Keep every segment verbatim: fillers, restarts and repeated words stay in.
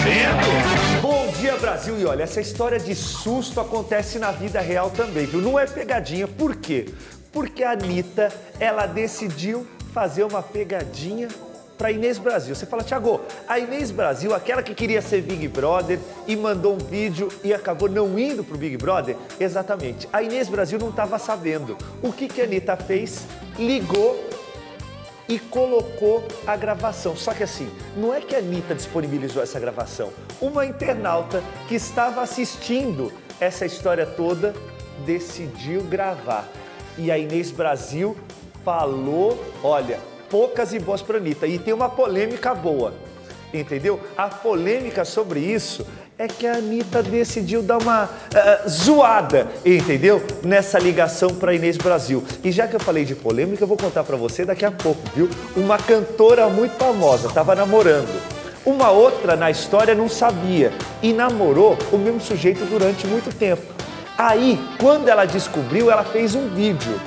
vendo? Bom dia, Brasil! E olha, essa história de susto acontece na vida real também, viu? Não é pegadinha. Por quê? Porque a Anitta, ela decidiu fazer uma pegadinha para Inês Brasil. Você fala, Thiago, a Inês Brasil, aquela que queria ser Big Brother e mandou um vídeo e acabou não indo pro Big Brother? Exatamente. A Inês Brasil não estava sabendo. O que que a Anitta fez? Ligou e colocou a gravação. Só que assim, não é que a Anitta disponibilizou essa gravação. Uma internauta que estava assistindo essa história toda decidiu gravar. E a Inês Brasil falou, olha, poucas e boas para a Anitta. E tem uma polêmica boa, entendeu? A polêmica sobre isso é que a Anitta decidiu dar uma uh, zoada, entendeu? Nessa ligação para Inês Brasil. E já que eu falei de polêmica, eu vou contar para você daqui a pouco, viu? Uma cantora muito famosa, estava namorando. Uma outra na história não sabia e namorou o mesmo sujeito durante muito tempo. Aí, quando ela descobriu, ela fez um vídeo.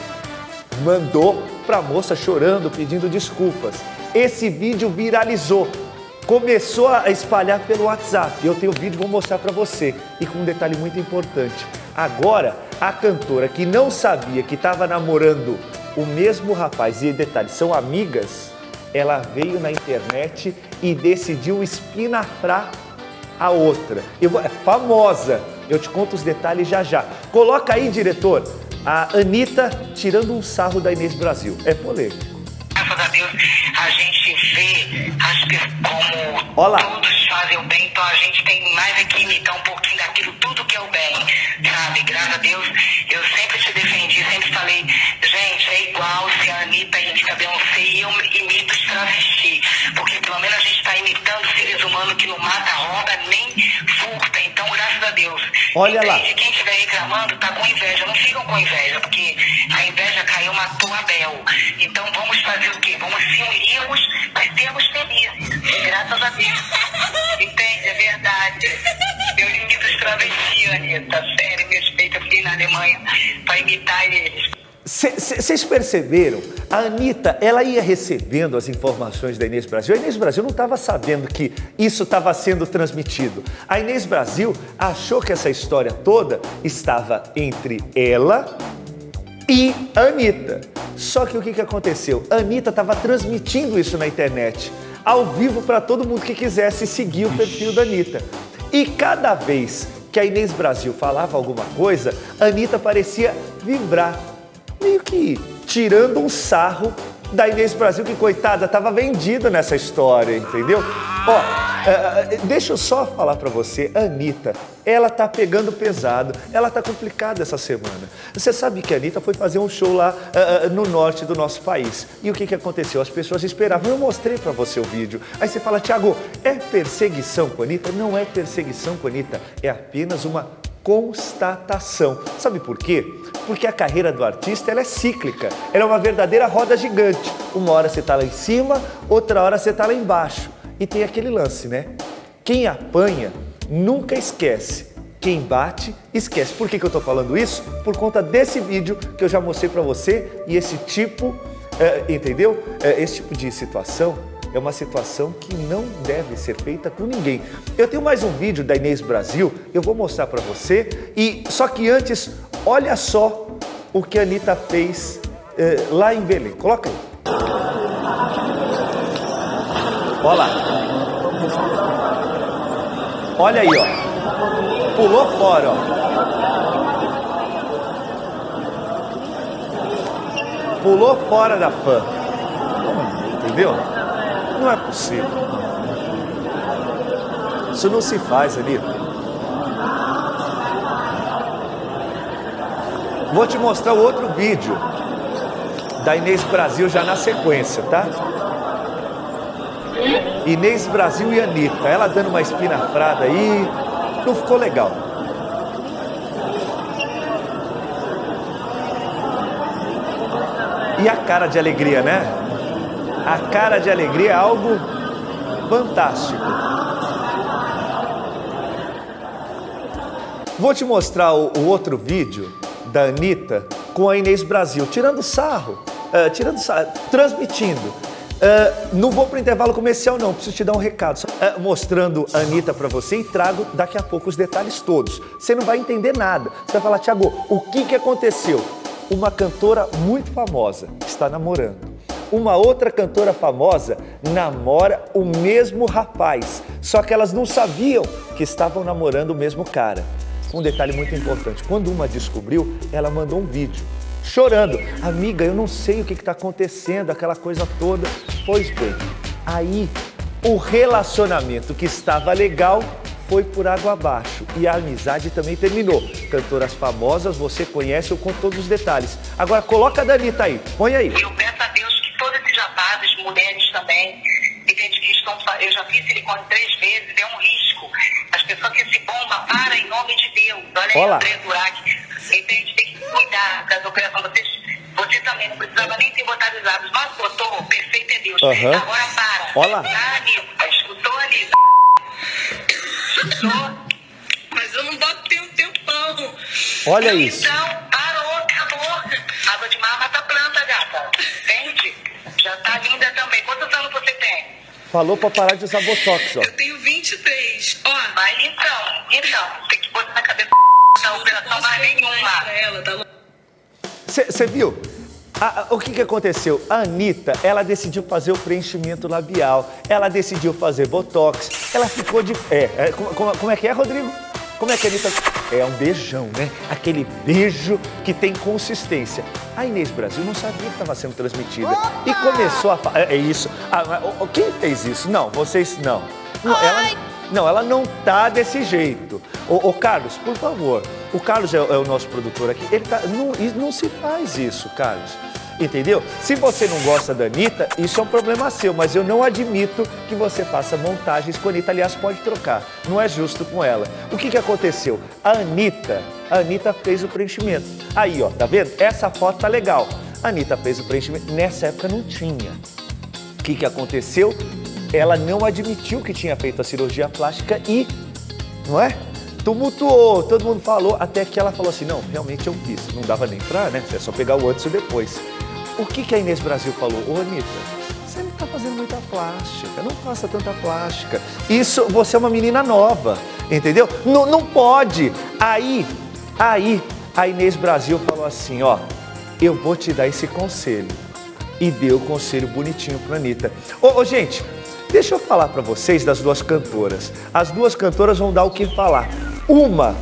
Mandou para a moça chorando, pedindo desculpas. Esse vídeo viralizou. Começou a espalhar pelo WhatsApp. Eu tenho o vídeo, vou mostrar para você. E com um detalhe muito importante. Agora, a cantora que não sabia que estava namorando o mesmo rapaz, e detalhe, são amigas, ela veio na internet e decidiu espinafrar a outra. Eu vou, é famosa. Eu te conto os detalhes já já. Coloca aí, diretor, a Anitta tirando um sarro da Inês Brasil. É polêmico. Graças a Deus, a gente vê as pessoas como Olá. Todos fazem o bem, então a gente tem mais é que imitar um pouquinho daquilo, tudo que é o bem, sabe? Graças a Deus, eu sempre te defendi, sempre falei, gente, é igual se a Anitta imita Beyoncé e eu imito os travesti, porque pelo menos a gente está imitando seres humanos que não mata, rouba, nem furta, então graças a Deus. Olha lá. Quem estiver reclamando tá com inveja, não ficam com inveja, porque a inveja caiu, matou Abel. Então vamos fazer o quê? Vamos se unirmos, mas sermos felizes. Graças a Deus. Entende? É verdade. Eu imito os travestis, Anitta. Sério, meus peitos, eu fiquei na Alemanha para imitar eles. Vocês perceberam? A Anitta, ela ia recebendo as informações da Inês Brasil. A Inês Brasil não estava sabendo que isso estava sendo transmitido. A Inês Brasil achou que essa história toda estava entre ela e a Anitta. Só que o que, que aconteceu? A Anitta estava transmitindo isso na internet, ao vivo, para todo mundo que quisesse seguir o perfil da Anitta. E cada vez que a Inês Brasil falava alguma coisa, a Anitta parecia vibrar, meio que tirando um sarro da Inês Brasil, que, coitada, estava vendida nessa história, entendeu? Ó, uh, deixa eu só falar pra você, a Anitta, ela tá pegando pesado, ela tá complicada essa semana. Você sabe que a Anitta foi fazer um show lá uh, no norte do nosso país. E o que que aconteceu? As pessoas esperavam, eu mostrei pra você o vídeo. Aí você fala, Thiago, é perseguição com a Anitta? Não é perseguição com a Anitta, é apenas uma constatação. Sabe por quê? Porque a carreira do artista, ela é cíclica. Ela é uma verdadeira roda gigante. Uma hora você tá lá em cima, outra hora você tá lá embaixo. E tem aquele lance, né? Quem apanha nunca esquece. Quem bate, esquece. Por que que eu tô falando isso? Por conta desse vídeo que eu já mostrei pra você. E esse tipo, é, entendeu? É, esse tipo de situação é uma situação que não deve ser feita com ninguém. Eu tenho mais um vídeo da Inês Brasil, eu vou mostrar pra você. E só que antes, olha só o que a Anitta fez é, lá em Belém. Coloca aí. Olha lá. Olha aí, ó. Pulou fora, ó. Pulou fora da fã. Entendeu? Não é possível. Isso não se faz, Anitta. Vou te mostrar o outro vídeo da Inês Brasil já na sequência, tá? Inês Brasil e Anitta, ela dando uma espinafrada aí, não ficou legal. E a cara de alegria, né? A cara de alegria é algo fantástico. Vou te mostrar o, o outro vídeo da Anitta com a Inês Brasil, tirando sarro, uh, tirando sarro, transmitindo. Uh, não vou para o intervalo comercial não, preciso te dar um recado. Uh, mostrando a Anitta para você e trago daqui a pouco os detalhes todos. Você não vai entender nada. Você vai falar, Thiago, o que, que aconteceu? Uma cantora muito famosa está namorando. Uma outra cantora famosa namora o mesmo rapaz. Só que elas não sabiam que estavam namorando o mesmo cara. Um detalhe muito importante, quando uma descobriu, ela mandou um vídeo. Chorando, amiga, eu não sei o que está acontecendo, aquela coisa toda. Pois bem, aí o relacionamento que estava legal foi por água abaixo e a amizade também terminou. Cantoras famosas, você conhece, eu conto todos os detalhes. Agora coloca a da Anitta aí, põe aí. Eu peço a Deus que todos esses rapazes, mulheres também, entende, que estão, eu já fiz silicone três vezes, é um risco. As pessoas que se bombam, para em nome de Deus. Olha aí, André Durac, entende, tem que cuidar das operações. Vocês, você também não precisava nem ter botado os lábios. Nossa, botou, perfeito é Deus. Uhum. Agora para. Olha lá. Ah, Anitta, escutou, Anitta? Escutou? Mas eu não boto tem um tempão. Olha então, isso. Então, parou, acabou. Água de mar mata a planta, gata. Entende? Já tá linda também. Quantos anos você tem? Falou pra parar de usar botox, ó. Eu tenho vinte e três. Ó, mas então, então, tem que botar na cabeça da operação mais nenhuma. Você viu? A, a, o que, que aconteceu? A Anitta, ela decidiu fazer o preenchimento labial, ela decidiu fazer botox, ela ficou de... É, é como, como é que é, Rodrigo? Como é que a Anitta... É um beijão, né? Aquele beijo que tem consistência. A Inês Brasil não sabia que estava sendo transmitida. Opa! E começou a... É, é isso. Ah, quem fez isso? Não, vocês... Não. Não, ela, não, ela não tá desse jeito. Ô, ô Carlos, por favor. O Carlos é, é o nosso produtor aqui. Ele tá, não, não se faz isso, Carlos. Entendeu? Se você não gosta da Anitta, isso é um problema seu, mas eu não admito que você faça montagens com a Anitta. Aliás, pode trocar. Não é justo com ela. O que, que aconteceu? A Anitta, a Anitta fez o preenchimento. Aí, ó, tá vendo? Essa foto tá legal. A Anitta fez o preenchimento. Nessa época não tinha. O que, que aconteceu? Ela não admitiu que tinha feito a cirurgia plástica e, não é? Tumultuou, todo mundo falou, até que ela falou assim, não, realmente eu fiz. Não dava nem pra, né? É só pegar o antes e o depois. O que, que a Inês Brasil falou? Ô, Anitta, você não tá fazendo muita plástica, não faça tanta plástica. Isso, você é uma menina nova, entendeu? Não, não pode. Aí, aí, a Inês Brasil falou assim, ó, eu vou te dar esse conselho. E deu o conselho bonitinho pra Anitta. Ô, ô gente, deixa eu falar pra vocês das duas cantoras. As duas cantoras vão dar o que falar. Uma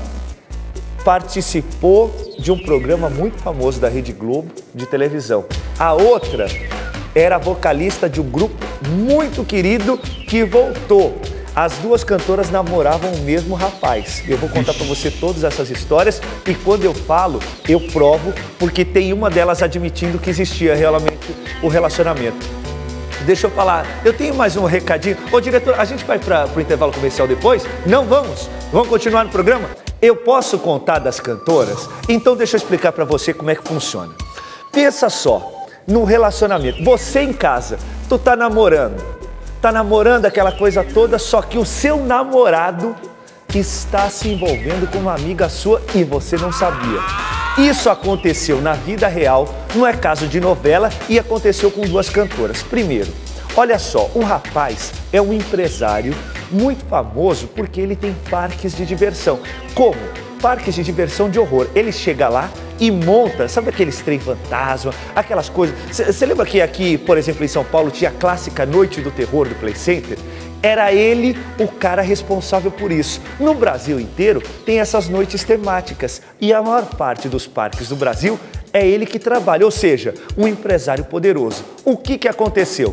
participou de um programa muito famoso da Rede Globo de televisão. A outra era vocalista de um grupo muito querido que voltou. As duas cantoras namoravam o mesmo rapaz. Eu vou contar para você todas essas histórias e quando eu falo, eu provo, porque tem uma delas admitindo que existia realmente o relacionamento. Deixa eu falar, eu tenho mais um recadinho. Ô diretor, a gente vai para o intervalo comercial depois? Não vamos? Vamos continuar no programa? Eu posso contar das cantoras? Então deixa eu explicar para você como é que funciona. Pensa só, num relacionamento, você em casa, tu tá namorando, tá namorando aquela coisa toda, só que o seu namorado está se envolvendo com uma amiga sua e você não sabia. Isso aconteceu na vida real, não é caso de novela e aconteceu com duas cantoras. Primeiro, olha só, um rapaz é um empresário muito famoso porque ele tem parques de diversão. Como? Parques de diversão de horror. Ele chega lá e monta, sabe aqueles trem fantasma, aquelas coisas. Você lembra que aqui, por exemplo, em São Paulo, tinha a clássica Noite do Terror do Play Center? Era ele o cara responsável por isso. No Brasil inteiro tem essas noites temáticas e a maior parte dos parques do Brasil é ele que trabalha, ou seja, um empresário poderoso. O que que aconteceu?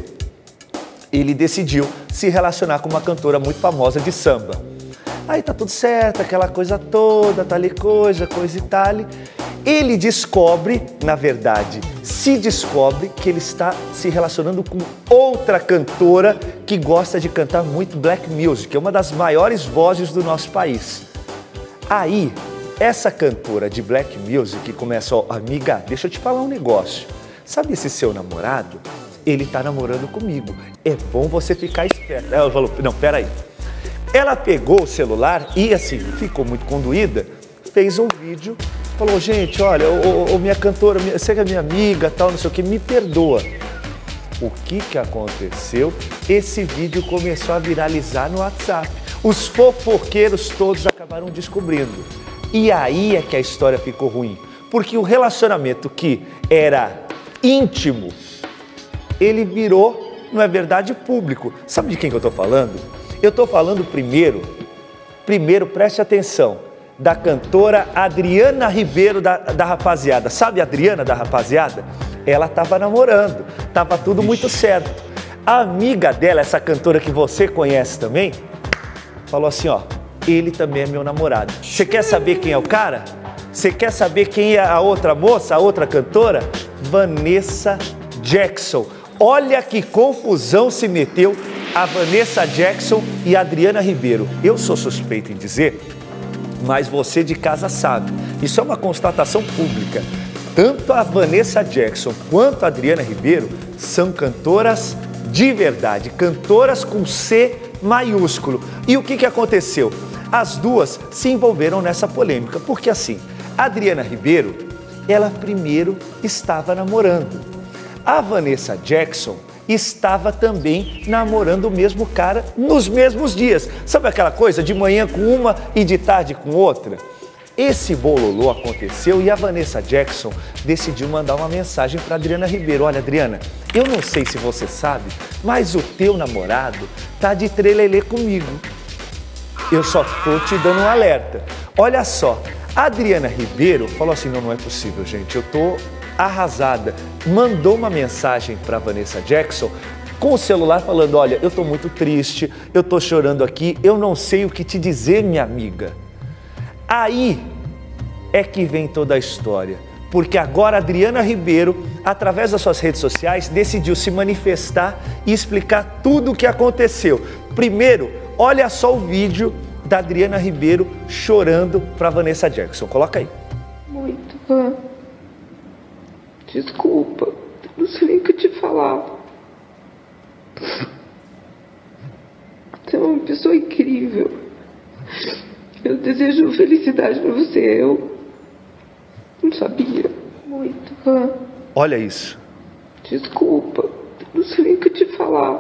Ele decidiu se relacionar com uma cantora muito famosa de samba. Aí tá tudo certo, aquela coisa toda, tal e coisa, coisa e tal. Ele descobre, na verdade, se descobre que ele está se relacionando com outra cantora que gosta de cantar muito black music, é uma das maiores vozes do nosso país. Aí, essa cantora de black music começa, ó, amiga, deixa eu te falar um negócio. Sabe esse seu namorado? Ele tá namorando comigo. É bom você ficar esperto. Ela falou, não, peraí. Ela pegou o celular e assim, ficou muito conduída, fez um vídeo, falou, gente, olha, ô, ô, minha cantora, você que é minha amiga, tal, não sei o que, me perdoa. O que que aconteceu? Esse vídeo começou a viralizar no WhatsApp. Os fofoqueiros todos acabaram descobrindo. E aí é que a história ficou ruim. Porque o relacionamento que era íntimo, ele virou, não é verdade, público. Sabe de quem que eu tô falando? Eu tô falando primeiro, primeiro preste atenção, da cantora Adriana Ribeiro da, da rapaziada. Sabe a Adriana da rapaziada? Ela tava namorando, tava tudo muito certo. A amiga dela, essa cantora que você conhece também, falou assim, ó, ele também é meu namorado. Você quer saber quem é o cara? Você quer saber quem é a outra moça, a outra cantora? Vanessa Jackson. Olha que confusão se meteu a Vanessa Jackson e a Adriana Ribeiro. Eu sou suspeito em dizer, mas você de casa sabe. Isso é uma constatação pública. Tanto a Vanessa Jackson quanto a Adriana Ribeiro são cantoras de verdade, cantoras com C maiúsculo. E o que que aconteceu? As duas se envolveram nessa polêmica, porque assim, a Adriana Ribeiro, ela primeiro estava namorando. A Vanessa Jackson estava também namorando o mesmo cara nos mesmos dias. Sabe aquela coisa de manhã com uma e de tarde com outra? Esse bololô aconteceu e a Vanessa Jackson decidiu mandar uma mensagem para Adriana Ribeiro. Olha, Adriana, eu não sei se você sabe, mas o teu namorado tá de trelelê comigo. Eu só tô te dando um alerta. Olha só, a Adriana Ribeiro falou assim, não, não é possível, gente, eu tô arrasada. Mandou uma mensagem para Vanessa Jackson com o celular falando, olha, eu tô muito triste, eu tô chorando aqui, eu não sei o que te dizer, minha amiga. Aí é que vem toda a história, porque agora a Adriana Ribeiro, através das suas redes sociais, decidiu se manifestar e explicar tudo o que aconteceu. Primeiro, olha só o vídeo da Adriana Ribeiro chorando para Vanessa Jackson. Coloca aí. Muito bom. Desculpa, não sei nem o que te falar. Você é uma pessoa incrível. Eu desejo felicidade pra você. Eu não sabia. Muito bom. Olha isso. Desculpa, não sei nem o que te falar.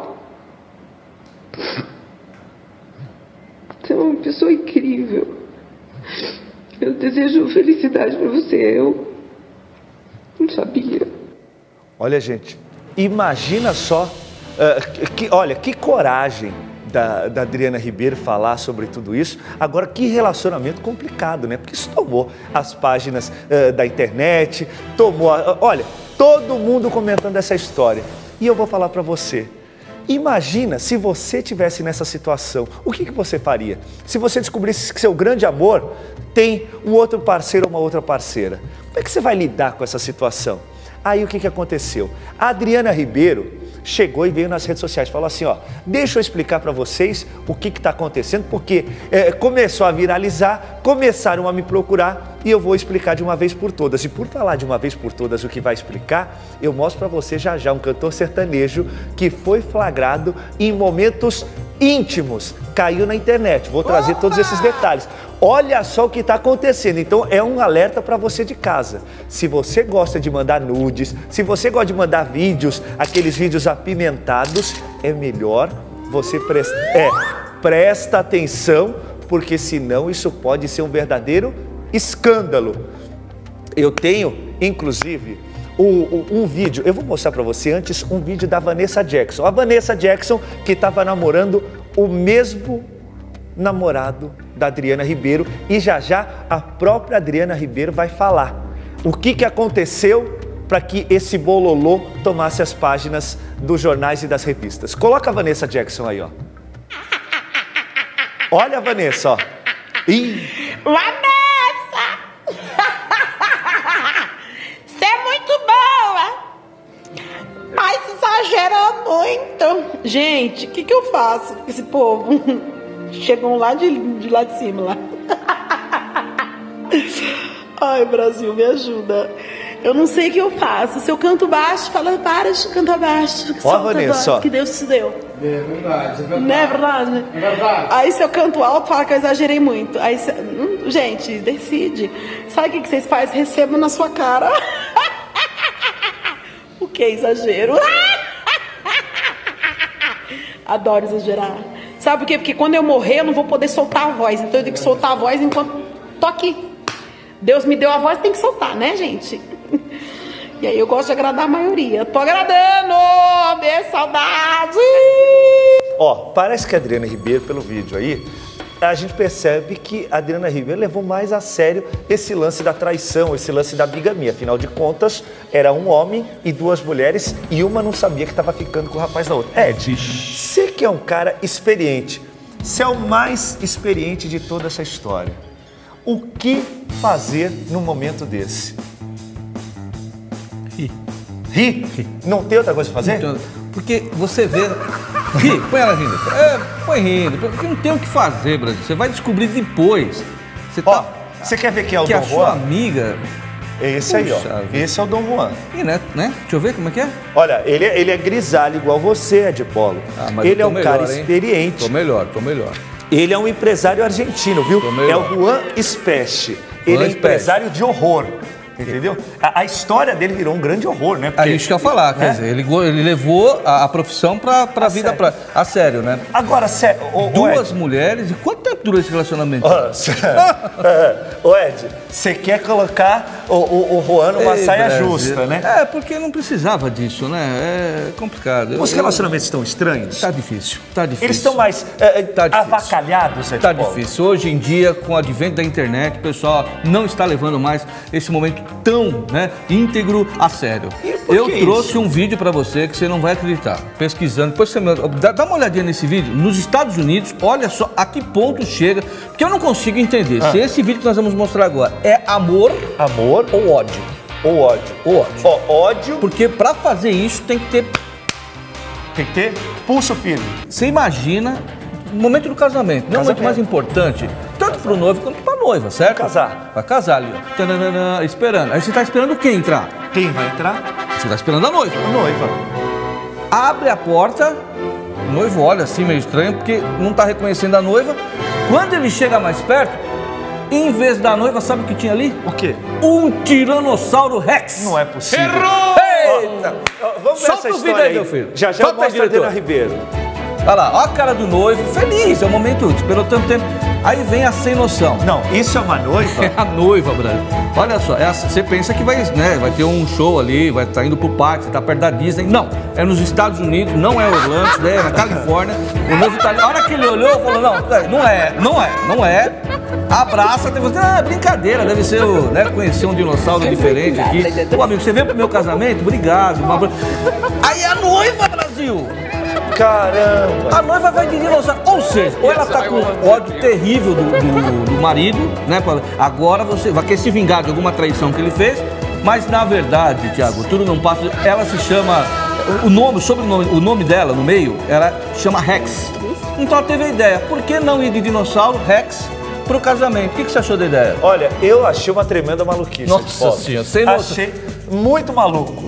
Você é uma pessoa incrível. Eu desejo felicidade pra você. Eu não sabia. Olha, gente, imagina só, uh, que, olha, que coragem da, da Adriana Ribeiro falar sobre tudo isso. Agora, que relacionamento complicado, né? Porque isso tomou as páginas uh, da internet, tomou, uh, olha, todo mundo comentando essa história. E eu vou falar para você. Imagina se você estivesse nessa situação, o que, que você faria? Se você descobrisse que seu grande amor tem um outro parceiro ou uma outra parceira, como é que você vai lidar com essa situação? Aí o que, que aconteceu? A Adriana Ribeiro chegou e veio nas redes sociais, falou assim, ó, deixa eu explicar para vocês o que está acontecendo, porque é, começou a viralizar, começaram a me procurar e eu vou explicar de uma vez por todas. E por falar de uma vez por todas o que vai explicar, eu mostro para você já já um cantor sertanejo que foi flagrado em momentos íntimos, caiu na internet. Vou trazer Opa! todos esses detalhes. Olha só o que está acontecendo. Então é um alerta para você de casa. Se você gosta de mandar nudes, se você gosta de mandar vídeos, aqueles vídeos apimentados, é melhor você presta, é, presta atenção, porque senão isso pode ser um verdadeiro escândalo. Eu tenho, inclusive, um, um, um vídeo, eu vou mostrar para você antes um vídeo da Vanessa Jackson. A Vanessa Jackson que estava namorando o mesmo namorado da Adriana Ribeiro e já já a própria Adriana Ribeiro vai falar o que, que aconteceu para que esse bololô tomasse as páginas dos jornais e das revistas. Coloca a Vanessa Jackson aí, ó. Olha a Vanessa, ó. Ih. Vanessa! Você é muito boa! Mas exagerou muito. Gente, o que, que eu faço com esse povo? Chegam lá de, de lá de cima, lá. Ai, Brasil, me ajuda. Eu não sei o que eu faço. Se eu canto baixo, fala, para de cantar baixo. Ó, Vanessa, que Deus te deu. É verdade, é verdade. Não é verdade? É verdade. Aí se eu canto alto, fala que eu exagerei muito. Aí, se... gente, decide. Sabe o que, que vocês fazem? Recebam na sua cara. O que é exagero? Adoro exagerar. Sabe por quê? Porque quando eu morrer, eu não vou poder soltar a voz. Então eu tenho que soltar a voz enquanto tô aqui. Deus me deu a voz, tem que soltar, né, gente? E aí eu gosto de agradar a maioria. Tô agradando! Minha saudade! Ó, parece que a Adriana Ribeiro, pelo vídeo aí, a gente percebe que a Adriana Ribeiro levou mais a sério esse lance da traição, esse lance da bigamia. Afinal de contas, era um homem e duas mulheres e uma não sabia que estava ficando com o rapaz da outra. Ed, você que é um cara experiente, você é o mais experiente de toda essa história. O que fazer num momento desse? Rir. Rir? Rir. Não tem outra coisa pra fazer? Então, porque você vê... Ri, põe ela rindo. É, põe rindo. Porque não tem o que fazer, Brasil. Você vai descobrir depois. Você Ó, tá... você quer ver quem é o que Dom a Juan? sua amiga... É esse aí, ó. Puxa vida. Esse é o Dom Juan. E, né, né? Deixa eu ver como é que é. Olha, ele, é- ele é grisalho igual você, Ed Polo. Ah, mas Ele eu é tô um cara melhor, hein? experiente. Tô melhor, tô melhor. Ele é um empresário argentino, viu? Tô É melhor. o Juan Spesci. Ele é Spesci. empresário de horror. Entendeu? A, a história dele virou um grande horror, né? A Porque- gente quer falar, né? quer dizer, ele, go- ele levou a, a profissão pra, pra vida sério. pra, a sério, né? Agora, sério, ô, ô, Duas Ed, mulheres, e quanto tempo durou esse relacionamento? Ó, cê- Ô Ed, você quer colocar o, o, o Juan numa Ei, saia Brasil. justa, né? É, porque não precisava disso, né? É complicado. Eu- Os eu- relacionamentos estão estranhos? Tá difícil, tá difícil. Eles estão mais é, é, Tá difícil. avacalhados, Ed Tá Polo? difícil. Hoje em dia, com o advento da internet, o pessoal não está levando mais esse momento tão, né, íntegro a sério. E por Eu que trouxe isso? um vídeo pra você que você não vai acreditar. Pesquisando, depois você me- dá, dá uma olhadinha nesse vídeo. Nos Estados Unidos, olha só a que ponto chega, porque eu não consigo entender Ah. se esse vídeo que nós vamos mostrar agora é amor Amor ou ódio. ou ódio? Ou ódio. Ó, ódio Porque pra fazer isso tem que ter. tem que ter pulso firme. Você imagina o momento do casamento, não é o momento Casamento. mais importante, tanto pro noivo quanto pra noiva, certo? Casar. Pra casar ali, ó. Tananana, esperando. Aí você tá esperando quem entrar? Quem vai entrar? Você tá esperando a noiva. A noiva. Abre a porta, o noivo olha assim meio estranho, porque não tá reconhecendo a noiva. Quando ele chega mais perto, em vez da noiva, sabe o que tinha ali? O quê? Um Tiranossauro Rex. Não é possível. Eita! Ó, vamos ver Solta essa o vídeo história aí, meu filho. Já já eu Solta aí, mostro a Adriana diretor. Ribeiro. Olha lá, ó a cara do noivo, feliz, é o momento, esperou tanto tempo. Aí vem a sem noção. Não, isso é uma noiva? É a noiva, Brasil. Olha só, é a- você pensa que vai, né, vai ter um show ali, vai estar indo pro parque, você tá perto da Disney. Não, é nos Estados Unidos, não é Orlando, é na Califórnia. O noivo tá ali. A hora que ele olhou, falou: não, não é, não é, não é. Abraça, tem você, ah, brincadeira, deve ser o, né, conhecer um dinossauro diferente aqui. Ô amigo, você veio pro meu casamento? Obrigado. uma abra- Aí a noiva, Brasil! Caramba! A noiva vai de dinossauro. Ou seja, ou ela tá com ódio terrível do, do- do marido, né? pra- Agora você vai querer se vingar de alguma traição que ele fez. Mas na verdade, Thiago, tudo não passa. Ela se chama. O nome, o sobrenome, o nome dela no meio, ela chama Rex. Então ela teve a ideia. Por que não ir de dinossauro Rex pro casamento? O que, que você achou da ideia? Olha, eu achei uma tremenda maluquice. Nossa Paulo. Senhora, sem noção. Achei muito maluco.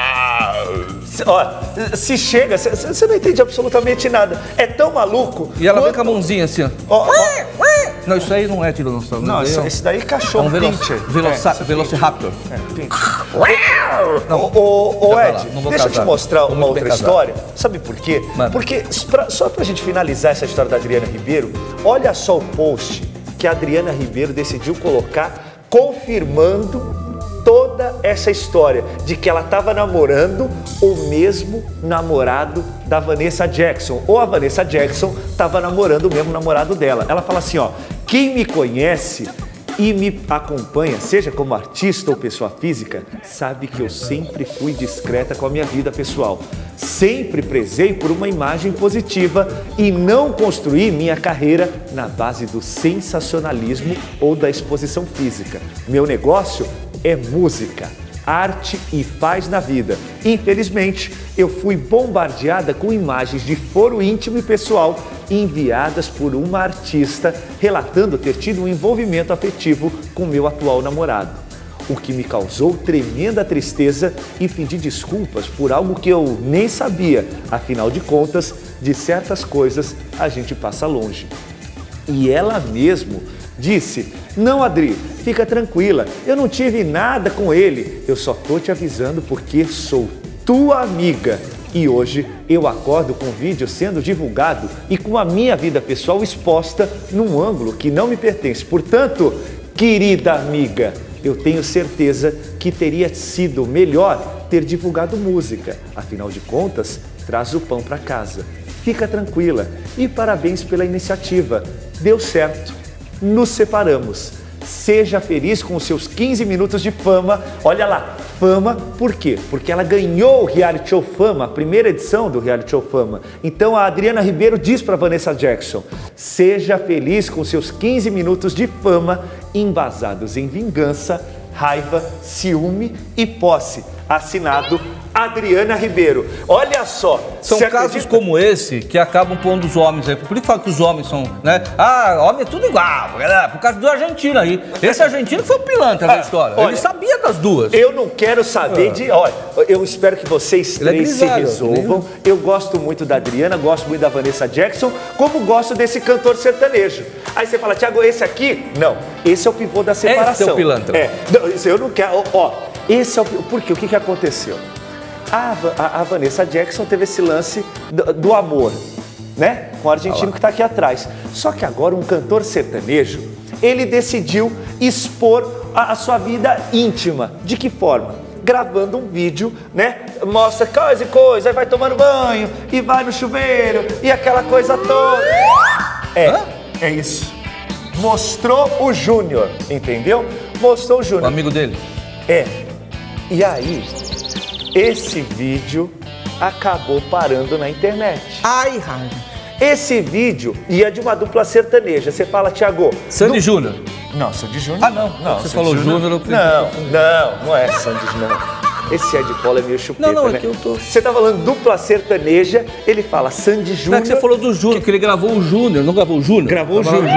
Se, ó, se chega, você não entende absolutamente nada. É tão maluco. E ela vem quanto- com a mãozinha assim, ó. Ó, ó, Não, isso aí não é tiranossauro. não, isso esse, aí é um- esse daí é é cachorro, um velo- pincher. veloci- É, Velociraptor. é, pincher. Ô, ô, ô, Deixa pra Ed, lá, não vou deixa eu te casar. mostrar Tô uma muito outra bem casado. história. Sabe por quê? Manda. Porque, pra- só pra gente finalizar essa história da Adriana Ribeiro, olha só o post que a Adriana Ribeiro decidiu colocar confirmando toda essa história de que ela estava namorando o mesmo namorado da Vanessa Jackson, ou a Vanessa Jackson estava namorando o mesmo namorado dela. Ela fala assim, ó: quem me conhece e me acompanha, seja como artista ou pessoa física, sabe que eu sempre fui discreta com a minha vida pessoal. Sempre prezei por uma imagem positiva e não construí minha carreira na base do sensacionalismo ou da exposição física. Meu negócio é música, arte e paz na vida. Infelizmente, eu fui bombardeada com imagens de foro íntimo e pessoal enviadas por uma artista relatando ter tido um envolvimento afetivo com meu atual namorado, o que me causou tremenda tristeza e pedi desculpas por algo que eu nem sabia. Afinal de contas, de certas coisas a gente passa longe. E ela mesmo disse: não, Adri, fica tranquila, eu não tive nada com ele, eu só tô te avisando porque sou tua amiga. E hoje eu acordo com o vídeo sendo divulgado e com a minha vida pessoal exposta num ângulo que não me pertence. Portanto, querida amiga, eu tenho certeza que teria sido melhor ter divulgado música. Afinal de contas, traz o pão para casa. Fica tranquila e parabéns pela iniciativa. Deu certo. Nos separamos. Seja feliz com os seus quinze minutos de fama. Olha lá, fama, por quê? Porque ela ganhou o Reality Show Fama, a primeira edição do Reality Show Fama. Então a Adriana Ribeiro diz para Vanessa Jackson: seja feliz com os seus quinze minutos de fama, embasados em vingança, raiva, ciúme e posse. Assinado Adriana Ribeiro. Olha só. São casos acredita? como esse que acabam pondo os homens aí. Por que fala que os homens são, né? Ah, homem é tudo igual. Né? Por causa do argentino aí. Esse argentino foi o pilantra da história. Olha, ele sabia das duas. Eu não quero saber ah. de... Olha, eu espero que vocês três é se resolvam. Né? Eu gosto muito da Adriana, gosto muito da Vanessa Jackson, como gosto desse cantor sertanejo. Aí você fala, Thiago, esse aqui? Não. Esse é o pivô da separação. Esse é o pilantra. É. Não, eu não quero... Ó, esse é o... Por quê? O que que aconteceu? A, a, a Vanessa Jackson teve esse lance do, do amor, né? Com o argentino que está aqui atrás. Só que agora um cantor sertanejo, ele decidiu expor a, a sua vida íntima. De que forma? Gravando um vídeo, né? Mostra coisa e coisa, aí vai tomando banho, e vai no chuveiro, e aquela coisa toda. É, Hã? é isso. Mostrou o Júnior, entendeu? Mostrou o Júnior. O amigo dele? É. E aí... esse vídeo acabou parando na internet. Ai, Raio. Esse vídeo ia de uma dupla sertaneja. Você fala, Thiago... Sandy du... Júnior. Não, Sandy Júnior. Ah, não. não você falou Júnior. Eu... Não, não, não é Sandy, não. Esse Ed Paul é meio chupeta, não, não, é né? que eu tô... Você tá falando dupla sertaneja, ele fala Sandy Júnior... Não é que você falou do Júnior, que ele gravou o Júnior, não gravou o Júnior? Gravou o Júnior.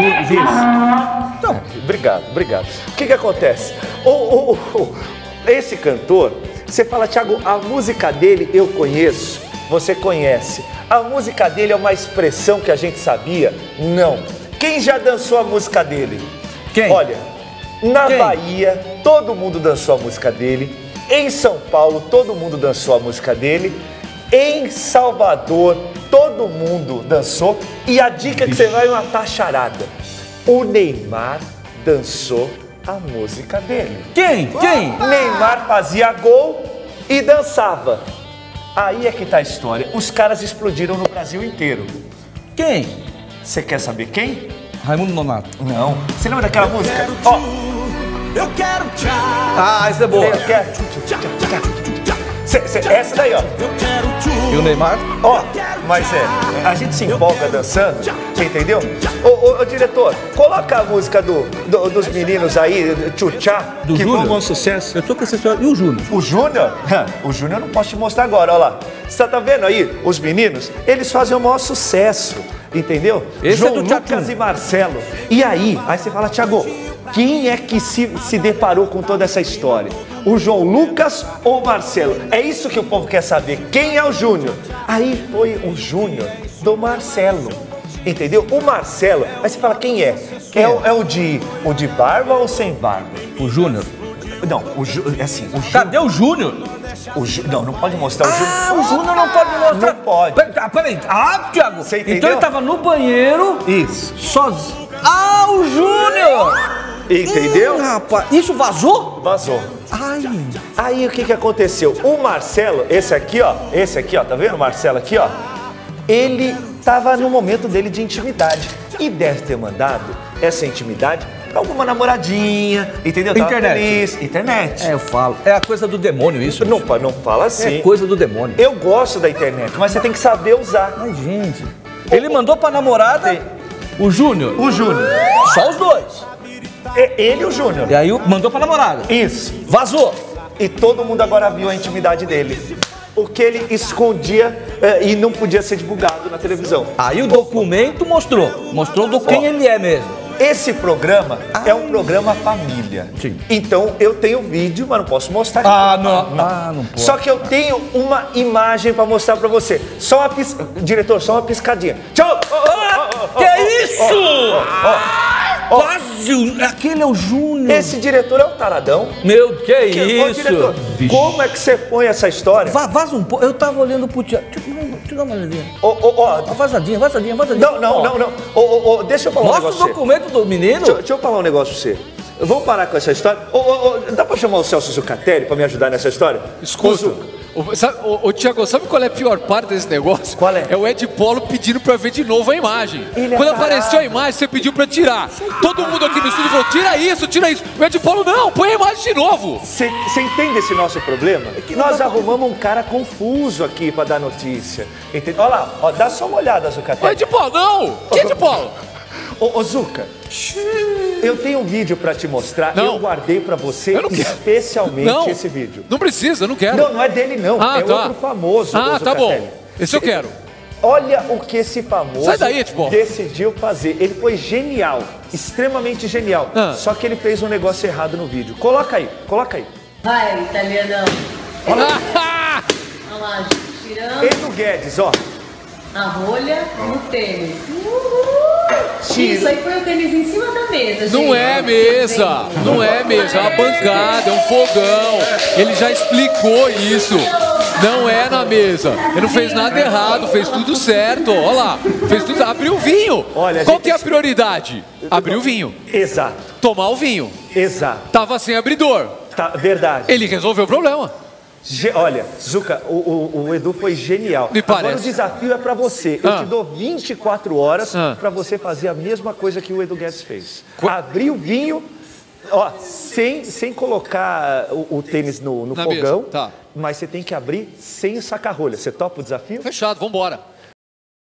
Isso. Então, obrigado, obrigado. O que que acontece? O, o, o, esse cantor... Você fala, Thiago, a música dele eu conheço, você conhece. A música dele é uma expressão que a gente sabia? Não. Quem já dançou a música dele? Quem? Olha, na Quem? Bahia, todo mundo dançou a música dele. Em São Paulo, todo mundo dançou a música dele. Em Salvador, todo mundo dançou. E a dica que você vai matar a charada. O Neymar dançou a música dele. Quem? Quem? Neymar fazia gol e dançava. Aí é que tá a história. Os caras explodiram no Brasil inteiro. Quem? Você quer saber quem? Raimundo Nonato. Não. Você lembra daquela música? Ó. Eu quero tchau. Ah, essa é boa. Eu quero... Cê, cê, essa daí, ó. E o Neymar? Ó, mas é, a gente se empolga dançando, entendeu? Ô, ô, ô diretor, coloca a música do, do, dos meninos aí, Tchutchá, do que Júnior? foi um sucesso. Eu tô com essa história. E o Júnior? O Júnior? O Júnior eu não posso te mostrar agora, ó lá. Você tá vendo aí, os meninos? Eles fazem o maior sucesso, entendeu? Esse João é do Lucas e Marcelo. E aí, aí você fala, Thiago, quem é que se, se deparou com toda essa história? O João Lucas ou o Marcelo? É isso que o povo quer saber. Quem é o Júnior? Aí foi o Júnior do Marcelo. Entendeu? O Marcelo, aí você fala, quem é? Quem é, é? O, é o de o de barba ou sem barba? O Júnior? Não, o Ju, é assim, o Ju, Cadê o Júnior? o Ju, não, não pode mostrar o Júnior. Ah, o Júnior não pode mostrar. Não pode. Peraí, peraí. Ah, Thiago. Você entendeu? Então ele tava no banheiro. Isso. Sozinho. Ah, o Júnior! Entendeu? Ih, rapaz, isso vazou? Vazou. Ai. Aí o que que aconteceu? O Marcelo, esse aqui, ó, esse aqui, ó, tá vendo o Marcelo aqui, ó? Ele tava no momento dele de intimidade e deve ter mandado essa intimidade pra alguma namoradinha, entendeu? Tava Internet. feliz. Internet. É, eu falo. É a coisa do demônio isso. Não, pa- não fala assim. É coisa do demônio. Eu gosto da internet, mas você tem que saber usar. Ai, gente. Ele mandou pra namorada o Júnior. O Júnior. Só os dois. É ele e o Júnior. E aí mandou pra namorada. Isso. Vazou. E todo mundo agora viu a intimidade dele. O que ele escondia eh, e não podia ser divulgado na televisão. Aí o documento mostrou. Mostrou do quem Ó. ele é mesmo. Esse programa é um programa família. Sim. Então eu tenho vídeo, mas não posso mostrar aqui. Ah, não. Ah, não pode. Só que eu tenho uma imagem pra mostrar pra você. Só uma pis... Diretor, só uma piscadinha. Tchau! Oh, oh, oh, oh, Que oh, isso? oh, oh, oh. Quase, o- aquele é o Júnior. Esse diretor é o taradão. Meu, que é Que- Ô, isso? diretor, como é que você põe essa história? Va- Vaza um pouco. Eu tava olhando pro teatro. Deixa eu deixa eu dar uma olhadinha. Ô, ô, ó, Uma vazadinha, vazadinha, vazadinha. não, não, Ó, não, não. Ô, ô, ô, deixa eu falar um Mostra o negócio pra você. documento do menino. Deixa, eu- deixa eu falar um negócio pra você. Vamos parar com essa história. Ô, ô, ô, dá pra chamar o Celso Zucatelli pra me ajudar nessa história? Ô, Escuta, Zuca, o, sabe, o, o Tiago, sabe qual é a pior parte desse negócio? Qual é? É o Ed Polo pedindo pra ver de novo a imagem. Ele é Quando tarado. apareceu a imagem, você pediu pra tirar. Todo mundo aqui no estúdio falou, tira isso, tira isso. O Ed Polo, não, põe a imagem de novo. Você entende esse nosso problema? É que nós arrumamos um cara confuso aqui pra dar notícia. Entende? Olha lá, ó, dá só uma olhada, O Zucatelli. Ed Polo, não. Que Ed Polo? Ô, ô Zuca, eu tenho um vídeo pra te mostrar. Não. Eu guardei pra você Eu não quero. especialmente Não, esse vídeo. não precisa, não quero. Não, não é dele não. Ah, é tá. outro famoso. Ah, ô, tá bom. Zucatelli. Esse eu quero. Olha o que esse famoso Sai daí, tipo. decidiu fazer. Ele foi genial, extremamente genial. Ah. Só que ele fez um negócio errado no vídeo. Coloca aí, coloca aí. Vai, italianão. Ah, Olha lá, gente, tirando Edu Guedes, ó. a rolha no tênis. Tira. Isso aí foi o tênis em cima da mesa, gente. não é mesa, não é mesa, é uma bancada, é um fogão. Ele já explicou isso. Não é na mesa. Ele não fez nada errado, fez tudo certo. Olha lá, fez tudo. Abriu o vinho. Olha, a Qual gente- que é a prioridade? Abrir o vinho. Exato, Tomar o vinho. exato. Tava sem abridor. Tá, verdade. Ele resolveu o problema. Ge- Olha, Zuca, o, o- o Edu foi genial. Me Agora parece. o desafio é pra você. Eu Ah. te dou vinte e quatro horas Ah. pra você fazer a mesma coisa que o Edu Guedes fez. Qu- Abrir o vinho, ó, sem, sem colocar o, o tênis no, no Na fogão, mesa, tá. mas você tem que abrir sem sacar rolha. Você topa o desafio? Fechado, vambora.